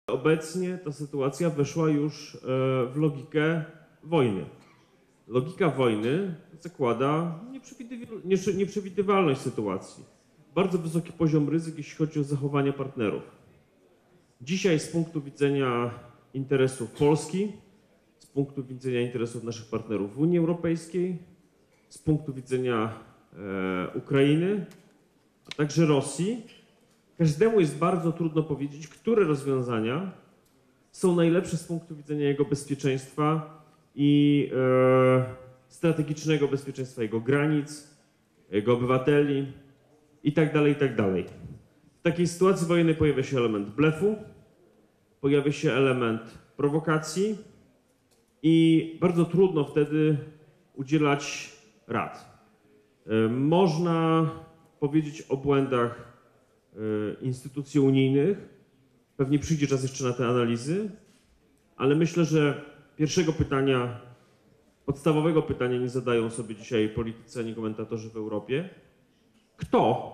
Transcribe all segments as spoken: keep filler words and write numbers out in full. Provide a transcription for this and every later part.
Obecnie ta sytuacja weszła już w logikę wojny. Logika wojny zakłada nieprzewidywalność sytuacji. Bardzo wysoki poziom ryzyk, jeśli chodzi o zachowanie partnerów. Dzisiaj z punktu widzenia interesów Polski, z punktu widzenia interesów naszych partnerów w Unii Europejskiej, z punktu widzenia e, Ukrainy, a także Rosji, każdemu jest bardzo trudno powiedzieć, które rozwiązania są najlepsze z punktu widzenia jego bezpieczeństwa i e, strategicznego bezpieczeństwa jego granic, jego obywateli i tak dalej, i tak dalej. W takiej sytuacji wojennej pojawia się element blefu, pojawia się element prowokacji i bardzo trudno wtedy udzielać rad. E, można powiedzieć o błędach instytucji unijnych. Pewnie przyjdzie czas jeszcze na te analizy, ale myślę, że pierwszego pytania, podstawowego pytania nie zadają sobie dzisiaj politycy ani komentatorzy w Europie. Kto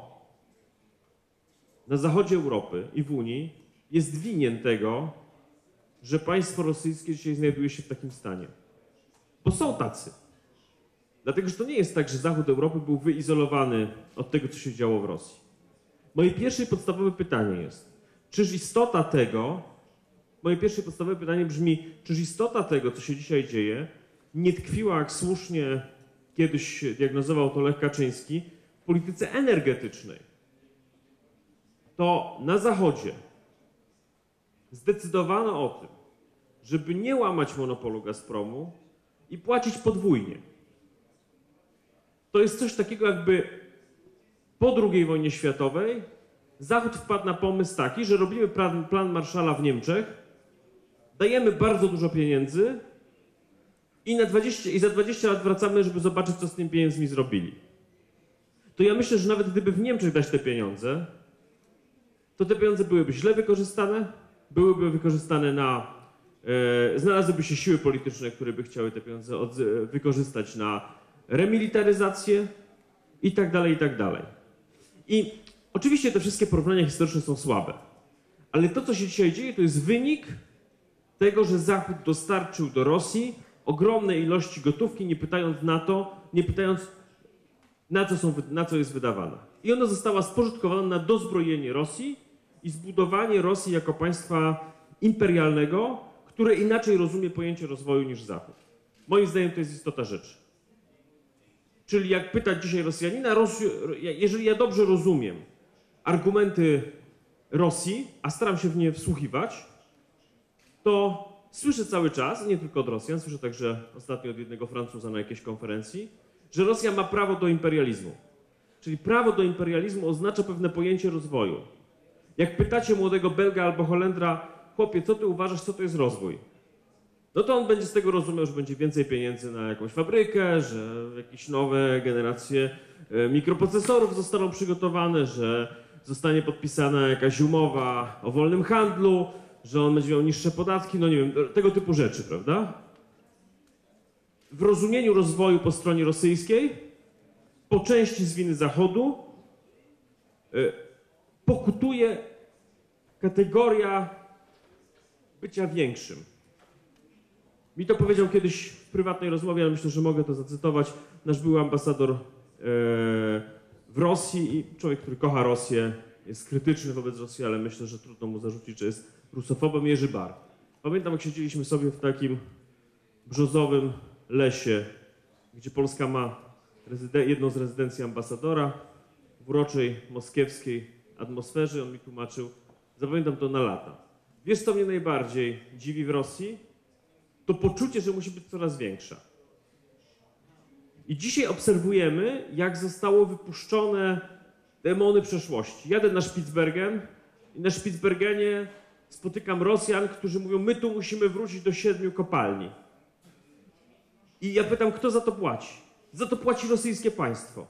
na zachodzie Europy i w Unii jest winien tego, że państwo rosyjskie dzisiaj znajduje się w takim stanie? Bo są tacy. Dlatego, że to nie jest tak, że zachód Europy był wyizolowany od tego, co się działo w Rosji. Moje pierwsze i podstawowe pytanie jest, czyż istota tego, moje pierwsze i podstawowe pytanie brzmi, czyż istota tego, co się dzisiaj dzieje, nie tkwiła, jak słusznie kiedyś diagnozował to Lech Kaczyński, w polityce energetycznej? To na Zachodzie zdecydowano o tym, żeby nie łamać monopolu Gazpromu i płacić podwójnie. To jest coś takiego, jakby po drugiej wojnie światowej Zachód wpadł na pomysł taki, że robimy plan, plan Marshalla w Niemczech, dajemy bardzo dużo pieniędzy i, na dwadzieścia, i za dwadzieścia lat wracamy, żeby zobaczyć, co z tymi pieniędzmi zrobili. To ja myślę, że nawet gdyby w Niemczech dać te pieniądze, to te pieniądze byłyby źle wykorzystane, byłyby wykorzystane na... E, znalazłyby się siły polityczne, które by chciały te pieniądze od, wykorzystać na remilitaryzację i tak dalej, i tak dalej. I oczywiście te wszystkie porównania historyczne są słabe, ale to, co się dzisiaj dzieje, to jest wynik tego, że Zachód dostarczył do Rosji ogromne ilości gotówki, nie pytając na to, nie pytając, na co, są, na co jest wydawana. I ona została spożytkowana na dozbrojenie Rosji i zbudowanie Rosji jako państwa imperialnego, które inaczej rozumie pojęcie rozwoju niż Zachód. Moim zdaniem to jest istota rzeczy. Czyli jak pytać dzisiaj Rosjanina, Rosji, jeżeli ja dobrze rozumiem argumenty Rosji, a staram się w nie wsłuchiwać, to słyszę cały czas, nie tylko od Rosjan, słyszę także ostatnio od jednego Francuza na jakiejś konferencji, że Rosja ma prawo do imperializmu. Czyli prawo do imperializmu oznacza pewne pojęcie rozwoju. Jak pytacie młodego Belga albo Holendra, chłopie, co ty uważasz, co to jest rozwój? No to on będzie z tego rozumiał, że będzie więcej pieniędzy na jakąś fabrykę, że jakieś nowe generacje mikroprocesorów zostaną przygotowane, że zostanie podpisana jakaś umowa o wolnym handlu, że on będzie miał niższe podatki, no nie wiem, tego typu rzeczy, prawda? W rozumieniu rozwoju po stronie rosyjskiej, po części z winy Zachodu, pokutuje kategoria bycia większym. Mi to powiedział kiedyś w prywatnej rozmowie, ale myślę, że mogę to zacytować, nasz były ambasador w Rosji i człowiek, który kocha Rosję, jest krytyczny wobec Rosji, ale myślę, że trudno mu zarzucić, że jest rusofobem, Jerzy Bar. Pamiętam, jak siedzieliśmy sobie w takim brzozowym lesie, gdzie Polska ma jedną z rezydencji ambasadora, w uroczej moskiewskiej atmosferze. On mi tłumaczył, zapamiętam to na lata. Wiesz, co mnie najbardziej dziwi w Rosji? To poczucie, że musi być coraz większa. I dzisiaj obserwujemy, jak zostało wypuszczone demony przeszłości. Jadę na Spitsbergen i na Spitsbergenie spotykam Rosjan, którzy mówią, my tu musimy wrócić do siedmiu kopalni. I ja pytam, kto za to płaci? Za to płaci rosyjskie państwo.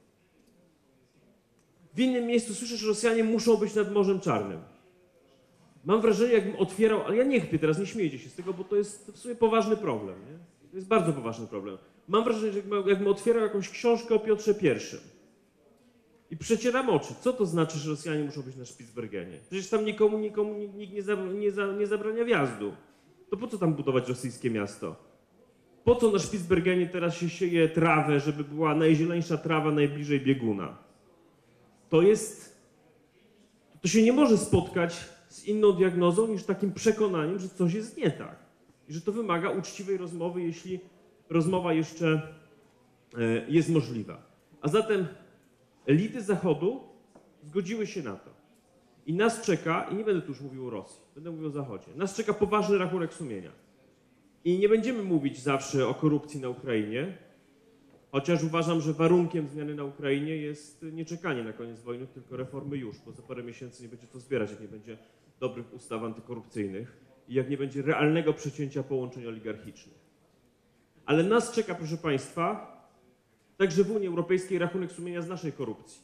W innym miejscu słyszę, że Rosjanie muszą być nad Morzem Czarnym. Mam wrażenie, jakbym otwierał, ale ja nie kpię teraz, nie śmiejcie się z tego, bo to jest w sumie poważny problem. Nie? To jest bardzo poważny problem. Mam wrażenie, że jakbym, jakbym otwierał jakąś książkę o Piotrze Pierwszym. I przecieram oczy. Co to znaczy, że Rosjanie muszą być na Spitsbergenie? Przecież tam nikomu, nikomu nikt nie, za, nie, za, nie zabrania wjazdu. To po co tam budować rosyjskie miasto? Po co na Spitsbergenie teraz się sieje trawę, żeby była najzieleńsza trawa najbliżej bieguna? To jest... To się nie może spotkać z inną diagnozą niż takim przekonaniem, że coś jest nie tak. I że to wymaga uczciwej rozmowy, jeśli rozmowa jeszcze jest możliwa. A zatem elity Zachodu zgodziły się na to. I nas czeka, i nie będę tu już mówił o Rosji, będę mówił o Zachodzie, nas czeka poważny rachunek sumienia. I nie będziemy mówić zawsze o korupcji na Ukrainie, chociaż uważam, że warunkiem zmiany na Ukrainie jest nie czekanie na koniec wojny, tylko reformy już, bo za parę miesięcy nie będzie co zbierać, jak nie będzie dobrych ustaw antykorupcyjnych i jak nie będzie realnego przecięcia połączeń oligarchicznych. Ale nas czeka, proszę Państwa, także w Unii Europejskiej rachunek sumienia z naszej korupcji.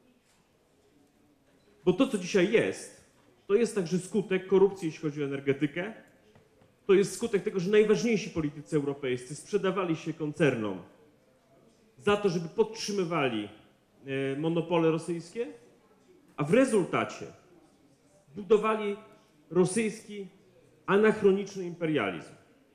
Bo to, co dzisiaj jest, to jest także skutek korupcji, jeśli chodzi o energetykę. To jest skutek tego, że najważniejsi politycy europejscy sprzedawali się koncernom za to, żeby podtrzymywali monopole rosyjskie, a w rezultacie budowali rosyjski anachroniczny imperializm.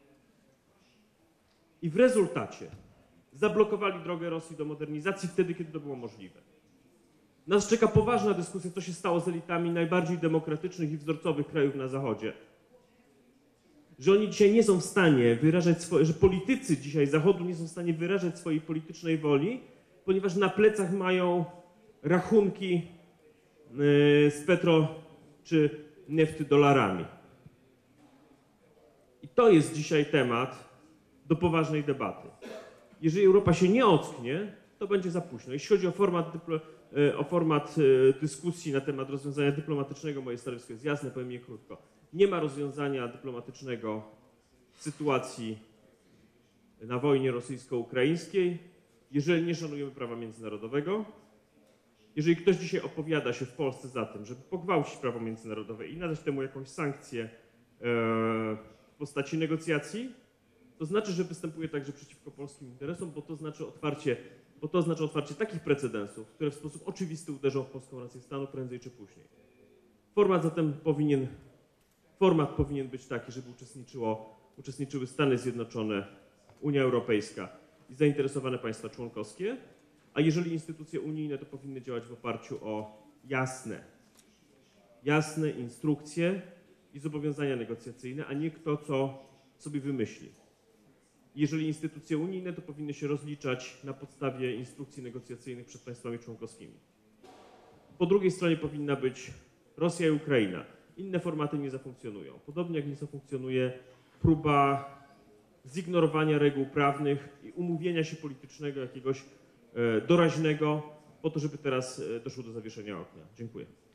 I w rezultacie zablokowali drogę Rosji do modernizacji wtedy, kiedy to było możliwe. Nas czeka poważna dyskusja, co się stało z elitami najbardziej demokratycznych i wzorcowych krajów na Zachodzie. Że oni dzisiaj nie są w stanie wyrażać swoje, że politycy dzisiaj Zachodu nie są w stanie wyrażać swojej politycznej woli, ponieważ na plecach mają rachunki z petro czy nefty dolarami. I to jest dzisiaj temat do poważnej debaty. Jeżeli Europa się nie ocknie, to będzie za późno. Jeśli chodzi o format, o format dyskusji na temat rozwiązania dyplomatycznego, moje stanowisko jest jasne, powiem je krótko. Nie ma rozwiązania dyplomatycznego w sytuacji na wojnie rosyjsko-ukraińskiej, jeżeli nie szanujemy prawa międzynarodowego. Jeżeli ktoś dzisiaj opowiada się w Polsce za tym, żeby pogwałcić prawo międzynarodowe i nadać temu jakąś sankcję w postaci negocjacji, to znaczy, że występuje także przeciwko polskim interesom, bo to znaczy otwarcie, bo to znaczy otwarcie takich precedensów, które w sposób oczywisty uderzą w polską rację stanu prędzej czy później. Format zatem powinien, format powinien być taki, żeby uczestniczyło, uczestniczyły Stany Zjednoczone, Unia Europejska i zainteresowane państwa członkowskie, a jeżeli instytucje unijne, to powinny działać w oparciu o jasne, jasne instrukcje i zobowiązania negocjacyjne, a nie kto co sobie wymyśli. Jeżeli instytucje unijne, to powinny się rozliczać na podstawie instrukcji negocjacyjnych przed państwami członkowskimi. Po drugiej stronie powinna być Rosja i Ukraina. Inne formaty nie zafunkcjonują. Podobnie jak nie zafunkcjonuje próba zignorowania reguł prawnych i umówienia się politycznego jakiegoś e, doraźnego po to, żeby teraz e, doszło do zawieszenia ognia. Dziękuję.